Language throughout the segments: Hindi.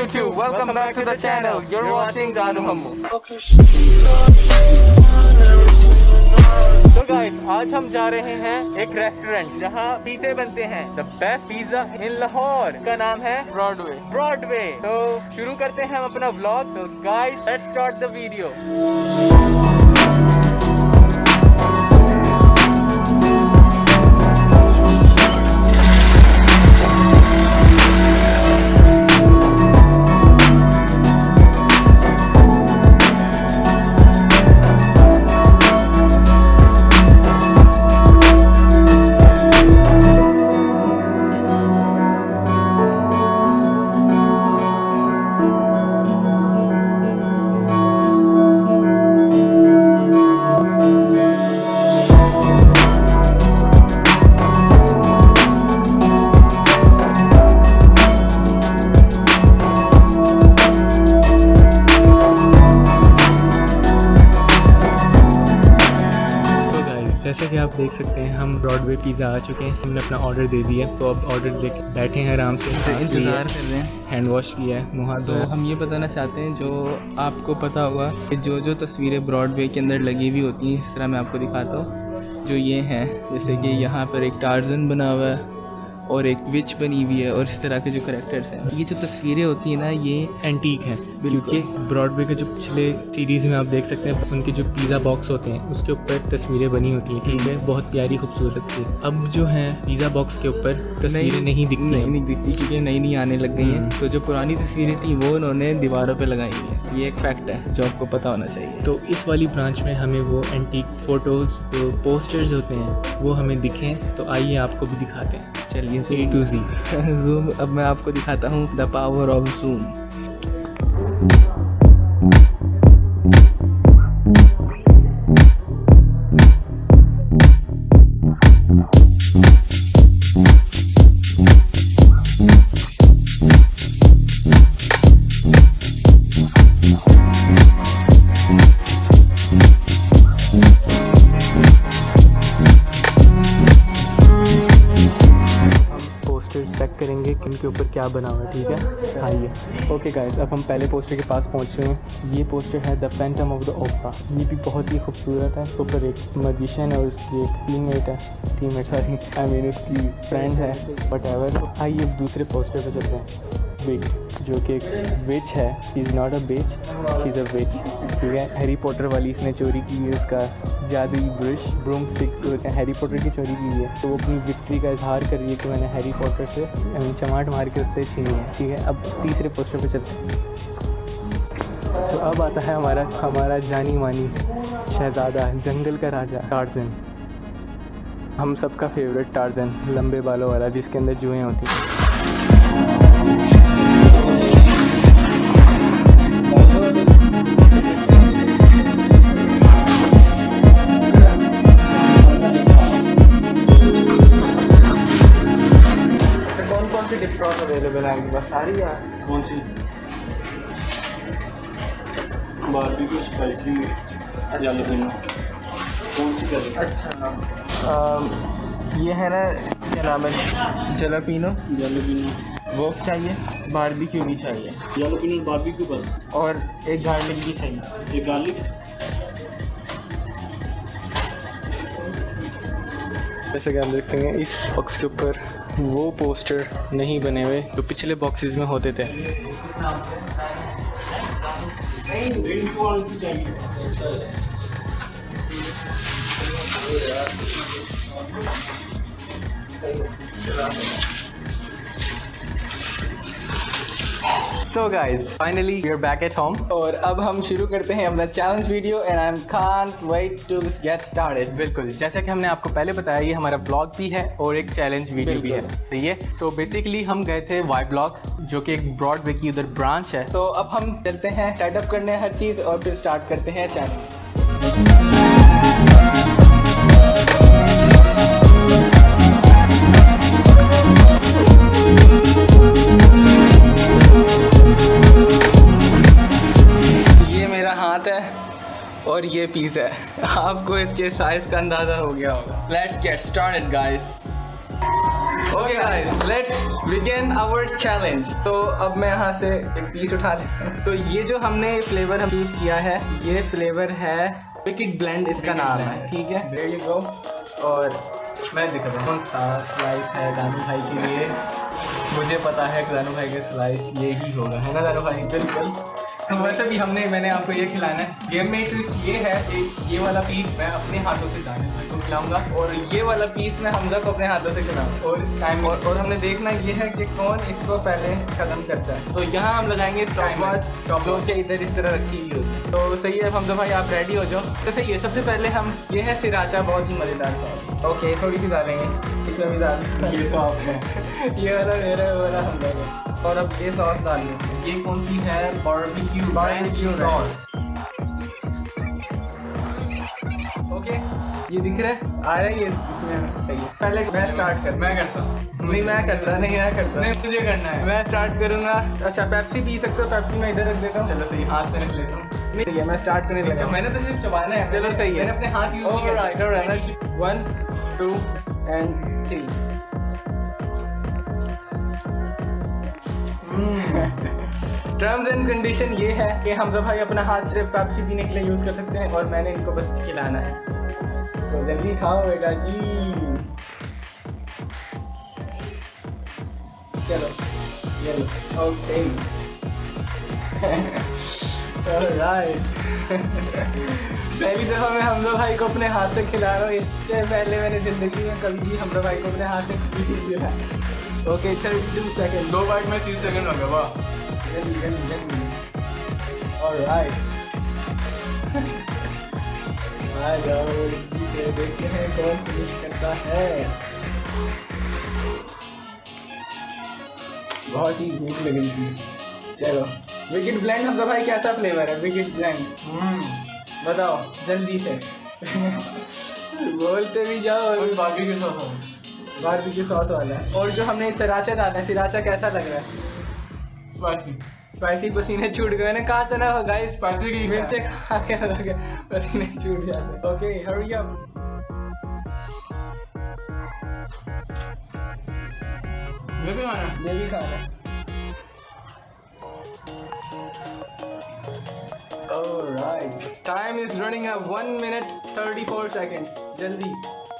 YouTube, welcome back to the channel. You're watching Danu Hammu. तो गाइस, आज हम जा रहे हैं एक रेस्टोरेंट जहाँ पिज़्ज़े बनते हैं। The best pizza in Lahore का नाम है ब्रॉडवे। तो शुरू करते हैं हम अपना व्लॉग। तो guys, let's start the video. जैसे कि आप देख सकते हैं, हम ब्रॉडवे पिज़्ज़ा आ चुके हैं। हमने अपना ऑर्डर दे दिया, तो अब ऑर्डर लेके बैठे हैं आराम से, इंतज़ार कर रहे हैं। हैंड वॉश किया है, मुँह धोया। तो हम ये बताना चाहते हैं, जो आपको पता होगा कि जो तस्वीरें ब्रॉडवे के अंदर लगी हुई होती हैं, इस तरह मैं आपको दिखाता हूँ। जो ये हैं, जैसे कि यहाँ पर एक टार्जन बना हुआ है और एक विच बनी हुई है, और इस तरह के जो करैक्टर्स हैं। ये जो तस्वीरें होती हैं ना, ये एंटीक है, क्योंकि ब्रॉडवे के जो पिछले सीरीज़ में आप देख सकते हैं, उनके जो पिज़्ज़ा बॉक्स होते हैं उसके ऊपर तस्वीरें बनी होती हैं, ठीक है, बहुत प्यारी खूबसूरत सी। अब जो है पिज़्ज़ा बॉक्स के ऊपर तस्वीरें नहीं दिखती क्योंकि नई आने लग गई हैं। तो जो पुरानी तस्वीरें थी वो उन्होंने दीवारों पर लगाई हुई हैं। ये एक फैक्ट है जो आपको पता होना चाहिए। तो इस वाली ब्रांच में हमें वो एंटीक फ़ोटोज़, जो पोस्टर्स होते हैं, वो हमें दिखें। तो आइए आपको भी दिखाते हैं। चलिए A to Z जूम। अब मैं आपको दिखाता हूँ the power of zoom. Check करेंगे कि इनके ऊपर क्या बना हुआ है, ठीक है। आइए। ओके गाइस, अब हम पहले पोस्टर के पास पहुंच रहे हैं। ये पोस्टर है the Phantom of the Opera. ये भी बहुत ही खूबसूरत है। इसके ऊपर एक मैजिशियन है और उसकी एक टीममेट उसकी फ्रेंड है, वटएवर। आइए अब दूसरे पोस्टर पे चलते हैं। विच, जो कि एक विच है। She is not a bitch, she is a witch, ठीक है। हैरी पॉटर वाली इसने चोरी की है, उसका जादुई ब्रश, ब्रूम स्टिक, तो हैरी पॉटर की चोरी की है। तो वो अपनी विक्ट्री का इजहार कर रही है कि मैंने हैरी पॉटर से चमाट मार के उससे छीनी है, ठीक है। अब तीसरे पोस्टर पे चलते हैं। तो अब आता है हमारा जानी मानी शहजादा, जंगल का राजा, टार्जन। हम सबका फेवरेट टार्जन, लंबे बालों वाला, जिसके अंदर जुएँ होती हैं। अवेलेबल है आपके पास सारी यार? कौन सी? Barbecue spicy जैलापेनो। कौन सी करें? अच्छा, ये है ना, क्या नाम है, जैलापेनो। वो चाहिए, बारबेक्यू भी चाहिए। जैलापेनो बारबेक्यू बस, और एक गार्लिक भी चाहिए। एक गार्लिक। जैसे कि आप देख सकते हैं, इस बॉक्स के ऊपर वो पोस्टर नहीं बने हुए जो पिछले बॉक्सेस में होते थे। So guys, finally we are back at home, और अब हम शुरू करते हैं अपना challenge video, and I can't wait to get started. बिल्कुल, जैसा कि हमने आपको पहले बताया, ये हमारा ब्लॉग भी है और एक चैलेंज वीडियो भी है, सही है। सो बेसिकली हम गए थे वाई ब्लॉग, जो कि एक ब्रॉडवे की उधर ब्रांच है। तो अब हम चलते हैं, सेटअप करने हैं हर चीज़, और फिर स्टार्ट करते हैं चैलेंज। और ये पीस है, आपको इसके साइज का अंदाजा हो गया होगा। Let's get started guys. Okay guys, let's begin our challenge. तो अब मैं यहाँ से एक पीस उठा लेता हूँ। तो ये जो हमने फ्लेवर हम चूज किया है, ये फ्लेवर है विकेड ब्लेंड, इसका नाम है, ठीक है। There you go. और मैं दिखा रहा हूँ, स्लाइस है दानू भाई के लिए। मुझे पता है कि दानू भाई का स्लाइस ये ही होगा, है ना दानू भाई? बिल्कुल। तो वैसे भी मैंने आपको ये खिलाना है। गेम में ट्विस्ट ये है कि ये वाला पीस मैं अपने हाथों से दानू भाई को खिलाऊंगा और ये वाला पीस मैं हमजा को अपने हाथों से खिलाऊंगा। और टाइम और हमने देखना ये है कि कौन इसको पहले खत्म करता है। तो यहाँ हम लगाएंगे स्टॉप वॉच, जो कि इधर इस तरह रखी हुई होती। तो सही है हमजा भाई, आप रेडी हो जाओ। तो सही है, सबसे पहले हम ये है सिराचा, बहुत ही मज़ेदार सॉस। ओके, थोड़ी सी डालेंगे, इसमें भी डाल ये सॉस है ये वाला मेरा वाला हमजा का। और अब ये सॉस डाल लो। ये कौन सी है? Barbecue sauce. ओके, ये दिख रहा है, आ रहा है ये इसमें। सही है, पहले मैं स्टार्ट कर। मैं करता हूँ। नहीं मैं करता नहीं तुझे करना है। मैं स्टार्ट करूँगा। अच्छा, पेप्सी पी सकते हो? पेप्सी मैं इधर रख देता हूँ। चलो सही, हाथ में रख लेता हूँ। नहीं है, मैं स्टार्ट करने लगा। मैंने तो सिर्फ चबाना है। चलो सही है, मैंने अपने हाथ यूज किया। 1 2 and 3। टर्म्स एंड कंडीशन ये है कि हमजा भाई अपना हाथ सिर्फ पेप्सी पीने के लिए यूज कर सकते हैं और मैंने इनको बस खिलाना है। तो जल्दी खाओ बेटा जी। चलो ये लो। Okay alright. पहली दफ़ा मैं हमजा भाई को अपने हाथ से खिला रहा हूँ। इससे पहले मैंने ज़िंदगी में कभी भी हमजा भाई को अपने हाथ से नहीं खिलाया। Okay 32 second. 2 बाइट में 30 सेकेंड हो गया। वाह, जल्दी। ऑलराइट, आ जाओ, देखते हैं कौन फिनिश करता है। बहुत ही भूख लग रही थी। चलो, विकेड ब्लेंड हमजा भाई कैसा फ्लेवर है? विकेड ब्लेंड बताओ जल्दी से बोलते भी जाओ। बारबेक्यू सॉस वाला है। और जो हमने सिराचा डाला है, सिराचा कैसा लग रहा है? स्पाइसी पसीने छूट गए। मैंने कहा था ना गाइस, स्पाइसी की मिर्च खा के पसीने छूट जाते। Okay hurry up. ये भी खाना। Alright, time is running up. 1 minute 34 seconds. जल्दी।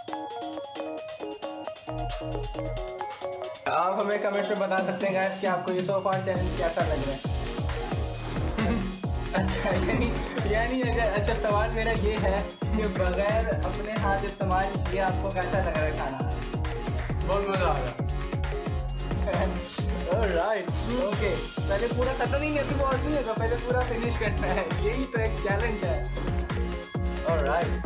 आप हमें कमेंट में बता सकते हैं गाइस कि आपको ये सो फार चैलेंज कैसा लग रहा है। अच्छा यानी अगर अच्छा सवाल मेरा ये है कि बगैर अपने हाथ इस्तेमाल किए आपको कैसा लग रहा है खाना? बहुत मज़ा आ रहा है। ऑलराइट, ओके, पहले पूरा खत्म ही नहीं और नहीं होगा, पहले पूरा फिनिश करना है। यही तो एक चैलेंज है। Alright,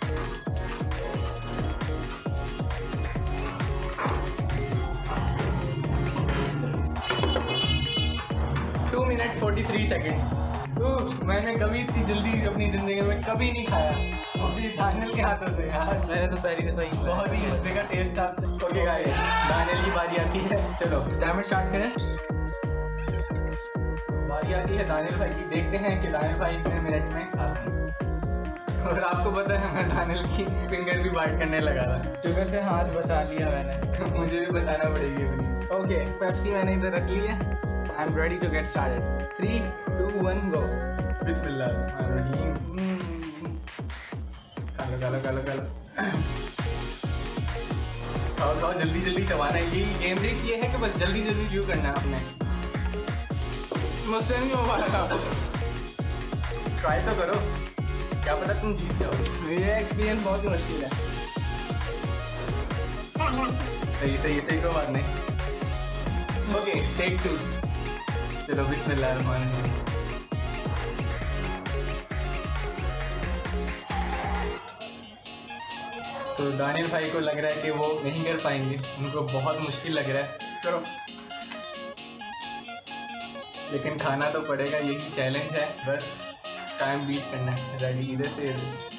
minute 43 seconds. मैंने कभी इतनी जल्दी अपनी ज़िंदगी में कभी नहीं खाया, अभी दानियल के हाथों से यार। मैंने तो पहली दफ़ा ही बहुत ही हल्के का टेस्ट था आपसे। ओके गाइस, दानियल की बारी आती है। चलो टाइमर स्टार्ट करें। बारी आती है दानियल भाई की। देखते हैं कि दानियल भाई कितने मिनट में खाते हैं। और आपको पता है मैं दानियल की फिंगर भी बाइट करने लगा था। शुगर से हाथ बचा लिया मैंने, मुझे भी बचाना पड़ेगी अपनी। ओके, पेप्सी मैंने इधर रख ली है। I'm ready to get started. 3, 2, 1, go. बिस्मिल्लाहिर्रहमानिर्रहीम। खालो। खाओ जल्दी चबाना है। यही गेम ट्रिक ये है कि बस जल्दी व्यू करना है आपने। मुझसे नहीं हो पाएगा। ट्राई तो करो, क्या पता तुम जीत जाओ। ये एक्सपीरियंस बहुत ही मुश्किल है। सही कोई बात नहीं। Okay, take 2। चलो बिस्मिल्लाहिर्रहमानिर्रहीम। तो दानियल भाई को लग रहा है कि वो नहीं कर पाएंगे, उनको बहुत मुश्किल लग रहा है। चलो, लेकिन खाना तो पड़ेगा, यही चैलेंज है। बस टाइम बीट करना है। रेडी, इधर से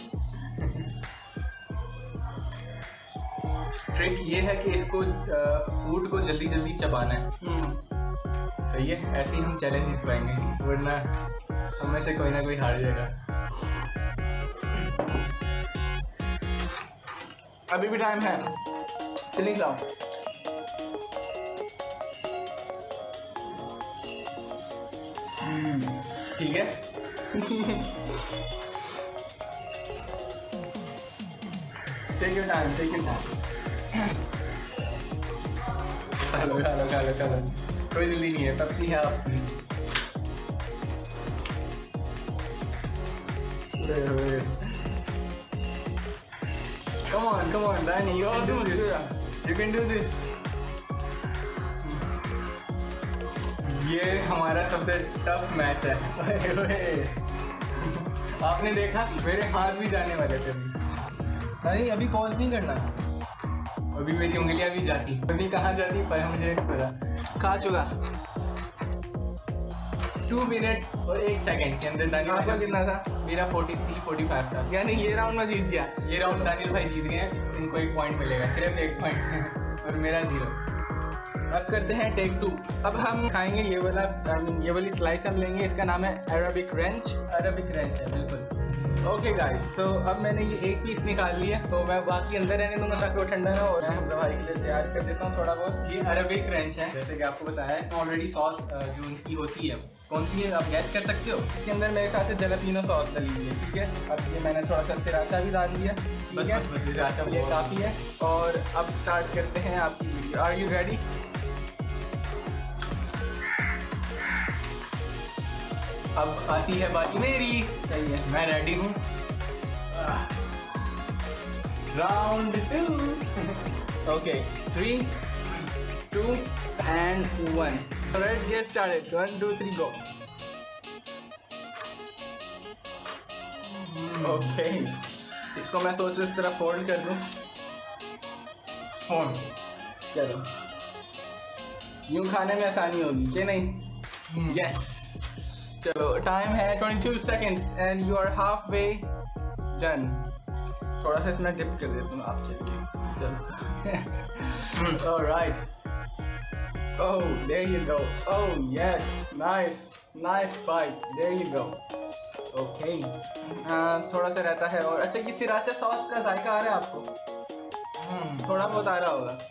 ट्रिक ये है कि इसको फूड को जल्दी चबाना है। सही है, ऐसे ही हम चैलेंज जीत पाएंगे, वरना हमें से कोई ना कोई हार जाएगा। अभी भी टाइम है, चलिए जाओ। ठीक है। Take your time, take your time. खा लो, कोई जल्दी नहीं है, पेप्सी है आपकी। Come on, Danny, you can do this. ये हमारा सबसे टफ मैच है। आपने देखा मेरे हाथ भी जाने वाले थे नहीं, अभी पॉज नहीं करना, अभी मेरी उंगलियां भी जाती, अभी कहाँ जाती पर मुझे नहीं पता। खा चुका 2 मिनट और 1 सेकंड के अंदर। दानियल आपका कितना था? मेरा 43-45 था, यानी ये राउंड में जीत गया। ये राउंड दानियल भाई जीत गए, इनको 1 पॉइंट मिलेगा, सिर्फ 1 पॉइंट और मेरा 0। अब करते हैं टेक 2। अब हम खाएंगे ये वाली स्लाइस हम लेंगे, इसका नाम है अरबिक रेंच है बिल्कुल। ओके गाइस, तो अब मैंने ये 1 पीस निकाल लिया, तो मैं बाकी अंदर रहने दूंगा ताकि वो ठंडा ना हो। मैं हम भाई के लिए तैयार कर देता हूँ थोड़ा बहुत। ये अरबिक रेंच है, जैसे कि आपको बताया है। ऑलरेडी सॉस जो उनकी होती है, कौन सी है आप गैस कर सकते हो। इसके अंदर मेरे ख्याल से जलापीनो सॉस डली हुई है, ठीक है। अब ये मैंने थोड़ा सा सिराचा भी डाल दिया, ठीक है, सिराचा ये काफ़ी है। और अब स्टार्ट करते हैं आपकी वीडियो। Are you ready? अब आती है बारी मेरी, सही है, मैं रेडी हूँ। Round 2। Okay, 3, 2 and 1. Let's get started. 1, 2, 3, go. Okay, इसको मैं सोच रहा इस तरह फोल्ड कर दूँ। फोल्ड, चलो, यूं खाने में आसानी होगी कि नहीं? यस। चलो, टाइम है 22 seconds and you are halfway done. थोड़ा सा इसमें डिप कर देता हूँ आपके लिए, चलो। Alright. Oh, there you go. Oh yes, nice bite. There you go. Okay. थोड़ा सा रहता है और अच्छा, ये सिराचा सॉस का जायका आ रहा है आपको? थोड़ा बहुत आ रहा होगा।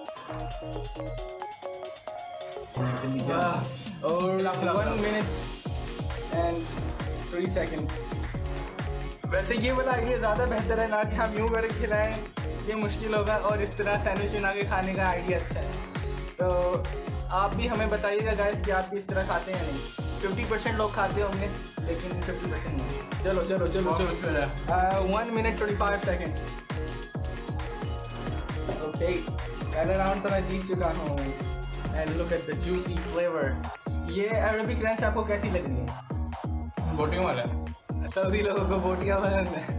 और 1 minute and 3 seconds. वैसे ये वाला आइडिया ज़्यादा बेहतर है ना कि हम यूँ करके खिलाएं, ये मुश्किल होगा, और इस तरह सैंडविच बना के खाने का आइडिया अच्छा है। तो आप भी हमें बताइएगा गाइस कि आप भी इस तरह खाते हैं नहीं। 50% लोग खाते होंगे लेकिन 50% नहीं। चलो 1 minute 25 seconds. ओके, पहला राउंड तो मैं जीत चुका हूँ। And look at the juicy flavour. ये अरबिक रेंच आपको कैसी लग रही है? बोटियों वाला, सऊदी लोगों को बोटियां पसंद है।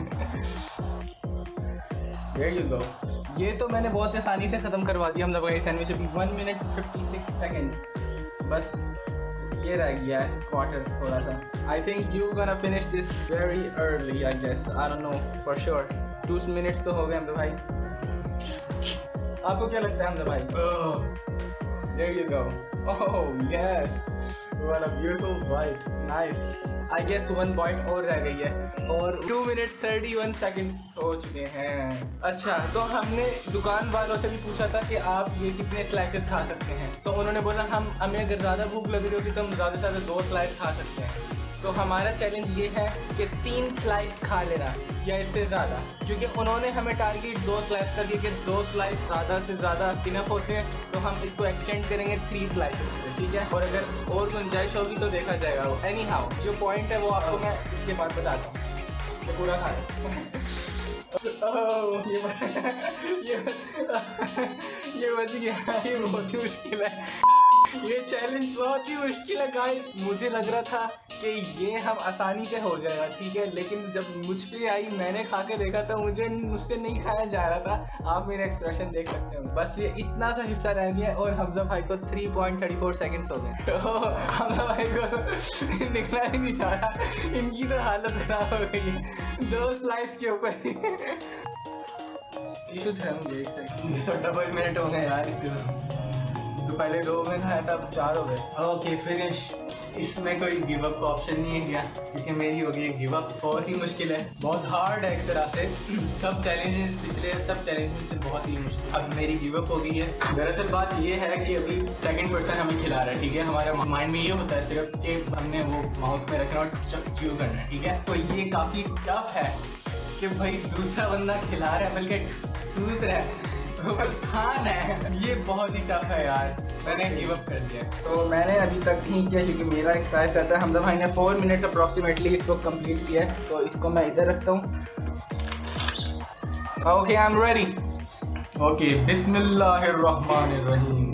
There you go. ये तो मैंने बहुत आसानी से ख़त्म करवा दिया हमने भाई सैंडविच। अभी 1 minute 56 seconds, बस ये रह गया है क्वार्टर थोड़ा सा। I think you gonna finish this very early, I guess. I don't know for sure. 2 minutes तो हो गए हमने भाई। आपको क्या लगता है हमने भाई? There you go. Oh yes. What a beautiful bite. Nice. I guess 1 bite और रह गई है और 2 minutes 31 seconds हो चुके हैं। अच्छा, तो हमने दुकान वालों से भी पूछा था कि आप ये कितने स्लाइसेस खा सकते हैं, तो उन्होंने बोला हमें अगर ज़्यादा भूख लग रही होगी तो हम ज़्यादा से ज़्यादा 2 स्लाइस खा सकते हैं। तो हमारा चैलेंज ये है कि 3 स्लाइस खा लेना या इससे ज़्यादा, क्योंकि उन्होंने हमें टारगेट 2 स्लाइस का दिया कि 2 स्लाइस ज़्यादा से ज़्यादा इनफ होते हैं, तो हम इसको एक्सटेंड करेंगे 3 स्लाइसेस से, ठीक है। और अगर और गुंजाइश होगी तो देखा जाएगा। वो एनी हाउ जो पॉइंट है वो आपको मैं इसके बाद बताता हूँ। ये पूरा खा ये बच गया। ये बहुत ही मुश्किल है, ये चैलेंज बहुत ही मुश्किल है गाइस। मुझे लग रहा था कि ये हम आसानी से हो जाएगा, ठीक है, लेकिन जब मुझ पे आई मैंने खा के देखा तो मुझसे नहीं खाया जा रहा था। आप मेरे एक्सप्रेशन देख सकते हो। बस ये इतना सा हिस्सा रह गया और हमजा भाई को 3.34 सेकंड्स हो गए। हमजा भाई को निकला ही नहीं जा रहा, इनकी तो हालत खराब हो गई है 2 स्लाइस के ऊपर। इशू था मुझे 1 सेकंड, तो डबल मिनट हो गए यार इसके। तो पहले 2 मिनट है तब 4 हो गए। Okay finish. इसमें कोई गिव अप का ऑप्शन नहीं है क्या, क्योंकि मेरी हो गई गिव अप। बहुत ही मुश्किल है, बहुत हार्ड है एक तरह से। सब चैलेंजेस पिछले सब चैलेंजेस से बहुत ही मुश्किल। अब मेरी गिव अप हो गई है। दरअसल बात ये है कि अभी सेकंड पर्सन हमें खिला रहा है, ठीक है। हमारे माइंड में ये होता है सिर्फ कि हमने वो माउथ में रखना और च्यू करना है, ठीक है। तो ये काफ़ी टफ है कि भाई दूसरा बंदा खिला रहा है बल्कि चूस रहा है, खान है। ये बहुत ही टफ है यार, मैंने गिव अप कर दिया। तो मैंने अभी तक नहीं किया क्योंकि मेरा एक्सरसाइज रहता है। हमजा भाई ने 4 मिनट अप्रॉक्सीमेटली इसको कंप्लीट किया है, तो इसको मैं इधर रखता हूँ। Okay, I am ready. Okay, बिस्मिल्लाहिर्रहमानिर्रहीम।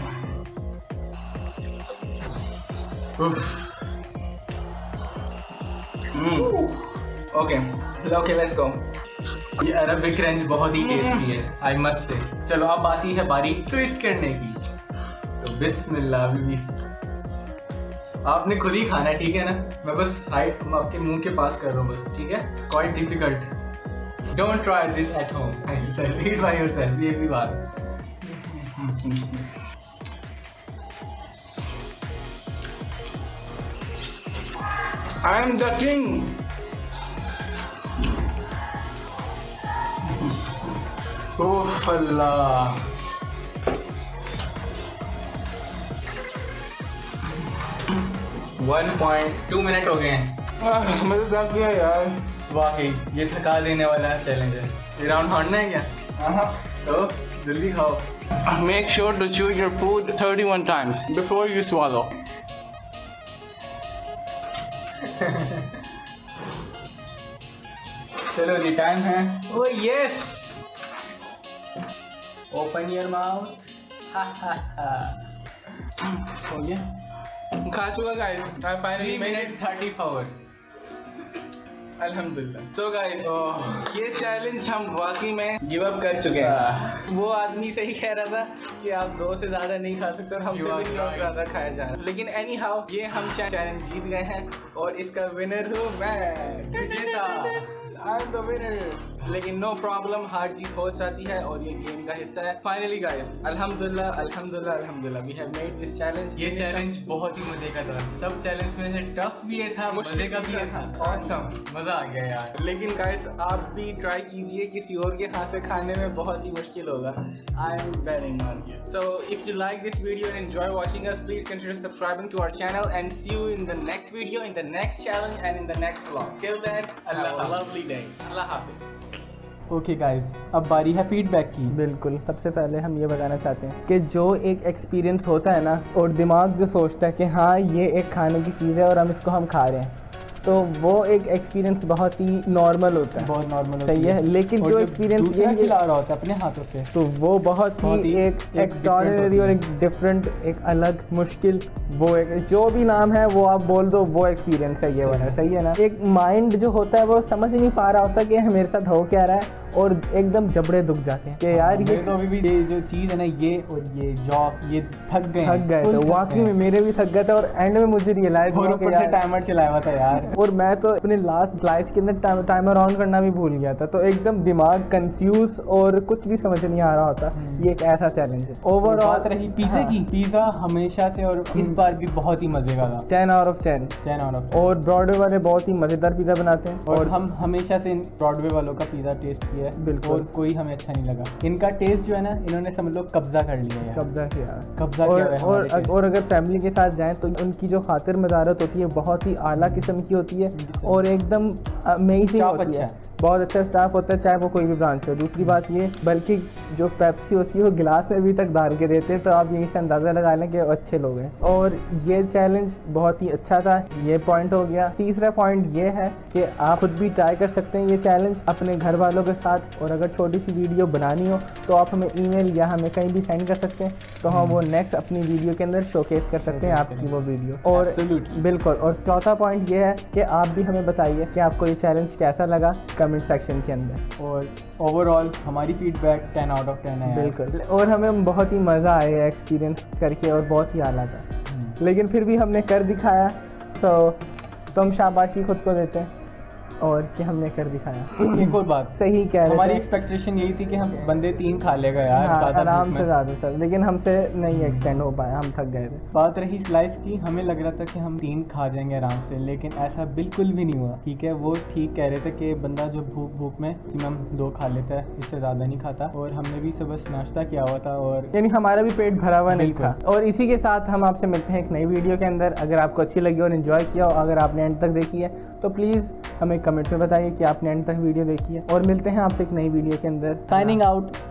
Okay, let's go. ये अरबिक रेंज बहुत ही टेस्टी है, आई मस्ट से। चलो अब आती है बारी ट्विस्ट करने की। तो बिस्मिल्लाह। भी आपने खुद ही खाना है, ठीक है ना। मैं बस साइड आपके मुंह के पास कर रहा हूँ बस, ठीक है। Quite difficult, don't try this at home, eat by yourself. ये भी बात। I am the king. Oh अल्लाह, वन 1.2 मिनट हो गए हैं। मुझे थक गया यार, वाकई ये थका देने वाला चैलेंज है। ये राउंड हारना है क्या? हाँ, तो जल्दी खाओ। Make sure to chew your food 31 times before you swallow. चलो जी, टाइम है। Oh yes, open your mouth. हो गया, खा चुका guys. I finally made it 34। अल्हम्दुलिल्लाह। सो गाइस, ये चैलेंज हम वाकई में गिव अप कर चुके हैं। वो आदमी सही कह रहा था कि आप 2 से ज़्यादा नहीं खा सकते और हमसे भी ज़्यादा खाया जा रहा है। लेकिन एनी हाउ ये हम चैलेंज जीत गए हैं और इसका विनर हूँ मैं, विजेता। I am the winner. लेकिन नो प्रॉब्लम, हार जीत हो जाती है और ये गेम का हिस्सा है। फाइनली गाइस, अल्हम्दुलिल्लाह अल्हम्दुलिल्लाह अल्हम्दुलिल्लाह, we have made this challenge. ये चैलेंज बहुत ही मजे का था। सब चैलेंज में से टफ भी ये था, मजे का भी ये था। ऑसम, मजा आ गया यार। लेकिन गाइस आप भी ट्राई कीजिए, किसी और के हाथ से खाने में बहुत ही मुश्किल होगा। I am betting on you. So if you like this video and enjoy watching us, please consider subscribing to our channel and see you in the next video, in the next challenge and in the next vlog. Till then, have a lovely day. अल्लाह हाफिज़। ओके गाइस, अब बारी है फीडबैक की। बिल्कुल, सबसे पहले हम ये बताना चाहते हैं कि जो एक एक्सपीरियंस होता है ना, और दिमाग जो सोचता है कि हाँ ये एक खाने की चीज़ है और हम इसको हम खा रहे हैं, तो वो एक एक्सपीरियंस बहुत ही नॉर्मल होता है, बहुत नॉर्मल सही है। लेकिन जो एक्सपीरियंस ये खिला रहा होता है अपने हाथों से, तो वो बहुत ही एक एक्स्ट्राऑर्डिनरी और एक डिफरेंट, एक अलग, मुश्किल, वो एक जो भी नाम है वो आप बोल दो, वो एक्सपीरियंस है ये वाला, सही है ना। एक माइंड जो होता है वो समझ नहीं पा रहा होता कि मेरे साथ हो क्या रहा है, और एकदम जबड़े दुख जाते हैं कि यार ये तो अभी भी ये जो चीज़ है ना, ये और ये जॉब, ये थक गए तो वाकई में मेरे भी थक गए थे। और एंड में मुझे रियलाइज हुआ कि यार टाइमर चलाया हुआ था यार, और मैं तो अपने लास्ट स्लाइस के अंदर टाइमर ऑन करना भी भूल गया था। तो एकदम दिमाग कंफ्यूज और कुछ भी समझ नहीं आ रहा होता। ये एक ऐसा चैलेंज है। ओवरऑल बात रही पिज़्ज़ा की, पिज़्ज़ा हमेशा से और इस बार भी बहुत ही मजे का था। 10 आउट ऑफ 10। और ब्रॉडवे वाले बहुत ही मज़ेदार पिज़्ज़ा बनाते हैं, और हम हमेशा से ब्रॉडवे वालों का पिज़्ज़ा टेस्ट किया है। बिल्कुल, और कोई हमें अच्छा नहीं लगा। इनका टेस्ट जो है ना, इन्होंने समझ लो कब्जा कर लिया है। कब्जा किया। और अगर फैमिली के साथ जाएं तो उनकी जो खातिर मदारत होती है बहुत ही आला किस्म की होती है और एकदम अमेजिंग होती है। बहुत अच्छा स्टाफ होता है, चाहे वो कोई भी ब्रांच हो। दूसरी बात ये, बल्कि जो पेप्सी होती है वो गिलास में भी तक डाल के देते हैं, तो आप यहीं से अंदाज़ा लगा लें कि अच्छे लोग हैं। और ये चैलेंज बहुत ही अच्छा था, ये पॉइंट हो गया। तीसरा पॉइंट ये है कि आप खुद भी ट्राई कर सकते हैं ये चैलेंज अपने घर वालों के साथ, और अगर छोटी सी वीडियो बनानी हो तो आप हमें ईमेल या हमें कहीं भी सेंड कर सकते हैं, तो हम वो नेक्स्ट अपनी वीडियो के अंदर शोकेस कर सकते हैं आपकी वो वीडियो। और बिल्कुल, और चौथा पॉइंट ये है कि आप भी हमें बताइए कि आपको ये चैलेंज कैसा लगा कमेंट सेक्शन के अंदर। और ओवरऑल हमारी फीडबैक 10 आउट ऑफ 10 है। बिल्कुल, और हमें बहुत ही मज़ा आया एक्सपीरियंस करके और बहुत ही आला था। लेकिन फिर भी हमने कर दिखाया, तो हम शाबाशी खुद को देते हैं। और कि हमने कर दिखाया। एक और बात, सही कह रहे हमारी थे। एक्सपेक्टेशन यही थी कि हम बंदे 3 खा लेगा यार, हाँ, ज़्यादा आराम भूख से में। ज़्यादा सर, लेकिन हमसे नहीं एक्सटेंड हो पाया, हम थक गए थे। बात रही स्लाइस की, हमें लग रहा था कि हम 3 खा जाएंगे आराम से, लेकिन ऐसा बिल्कुल भी नहीं हुआ। ठीक है, वो ठीक कह रहे थे कि बंदा जो भूख में मैक्सिमम 2 खा लेता है, इससे ज़्यादा नहीं खाता। और हमने भी सुबह नाश्ता किया हुआ था और यानी हमारा भी पेट भरा हुआ नहीं था। बिल्कुल। और इसी के साथ हम आपसे मिलते हैं एक नई वीडियो के अंदर। अगर आपको अच्छी लगी और इन्जॉय किया हो, अगर आपने एंड तक देखी है तो प्लीज़ हमें कमेंट में बताइए कि आपने एंड तक वीडियो देखी है। और मिलते हैं आपसे एक नई वीडियो के अंदर। Signing out.